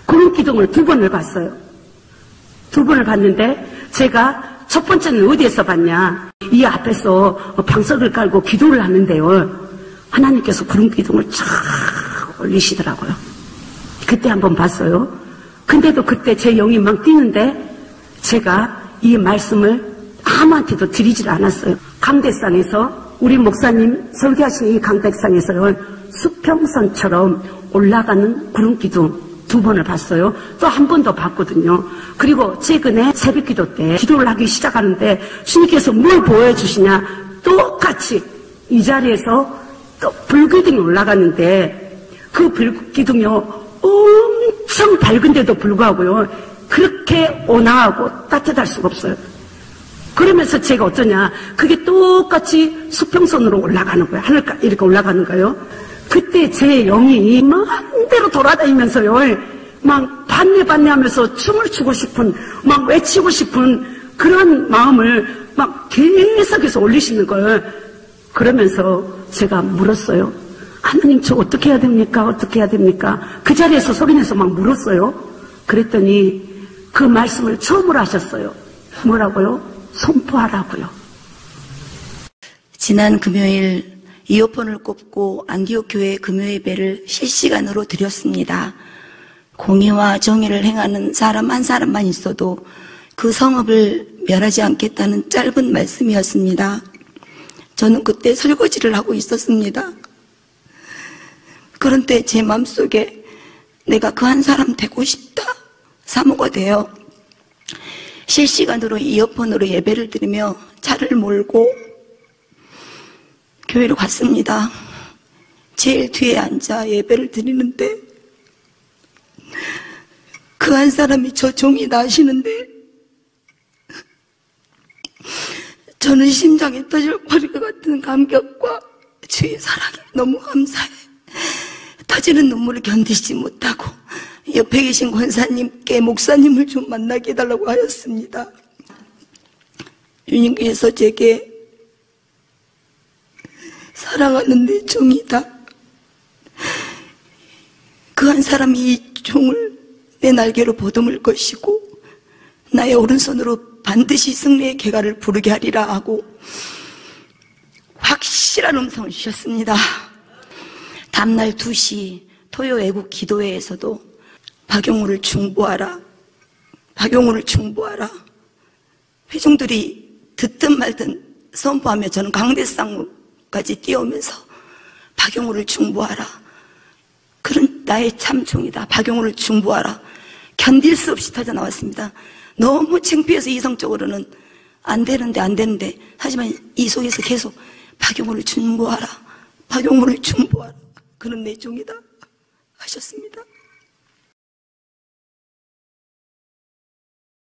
구름 기둥을 2번을 봤어요. 2번을 봤는데 제가 첫 번째는 어디에서 봤냐, 이 앞에서 방석을 깔고 기도를 하는데요, 하나님께서 구름 기둥을 쫙 올리시더라고요. 그때 한번 봤어요. 근데도 그때 제 영이 막 뛰는데 제가 이 말씀을 아무한테도 드리질 않았어요. 강대상에서 우리 목사님 설교하신 이 강대상에서요, 수평선처럼 올라가는 구름 기둥 2번을 봤어요. 또 한 번 더 봤거든요. 그리고 최근에 새벽기도 때 기도를 하기 시작하는데 주님께서 뭘 보여주시냐, 똑같이 이 자리에서 또 불기둥이 올라가는데 그 불기둥이요, 엄청 밝은데도 불구하고요, 그렇게 온화하고 따뜻할 수가 없어요. 그러면서 제가 어쩌냐, 그게 똑같이 수평선으로 올라가는 거예요. 하늘까 이렇게 올라가는 거예요. 그때 제 영이 마음대로 돌아다니면서요, 막 반내 하면서 춤을 추고 싶은, 막 외치고 싶은 그런 마음을 막 계속해서 올리시는 거예요. 그러면서 제가 물었어요. 하나님, 저 어떻게 해야 됩니까? 어떻게 해야 됩니까? 그 자리에서 소리내서 막 물었어요. 그랬더니 그 말씀을 처음으로 하셨어요. 뭐라고요? 선포하라고요. 지난 금요일 이어폰을 꼽고 안디옥 교회 금요 예배를 실시간으로 드렸습니다. 공의와 정의를 행하는 사람 한 사람만 있어도 그 성읍을 멸하지 않겠다는 짧은 말씀이었습니다. 저는 그때 설거지를 하고 있었습니다. 그런데 제 마음속에 내가 그 한 사람 되고 싶다 사모가 되어 실시간으로 이어폰으로 예배를 드리며 차를 몰고 교회로 갔습니다. 제일 뒤에 앉아 예배를 드리는데 그 한 사람이 저 종이 나시는데 저는 심장이 터질 것 같은 감격과 주의 사랑이 너무 감사해 터지는 눈물을 견디지 못하고 옆에 계신 권사님께 목사님을 좀 만나게 해달라고 하였습니다. 주님께서 제게 사랑하는 내 종이다, 그 한 사람이 이 종을 내 날개로 보듬을 것이고 나의 오른손으로 반드시 승리의 개가를 부르게 하리라 하고 확실한 음성을 주셨습니다. 다음날 2시 토요 애국 기도회에서도 박용우를 중보하라, 박용우를 중보하라, 회중들이 듣든 말든 선포하며 저는 강대상까지 뛰어오면서 박용우를 중보하라, 그런 나의 참종이다, 박용우를 중보하라, 견딜 수 없이 터져 나왔습니다. 너무 창피해서 이성적으로는 안 되는데 하지만 이 속에서 계속 박용우를 중보하라, 박용우를 중보하라, 그는 내 종이다 하셨습니다.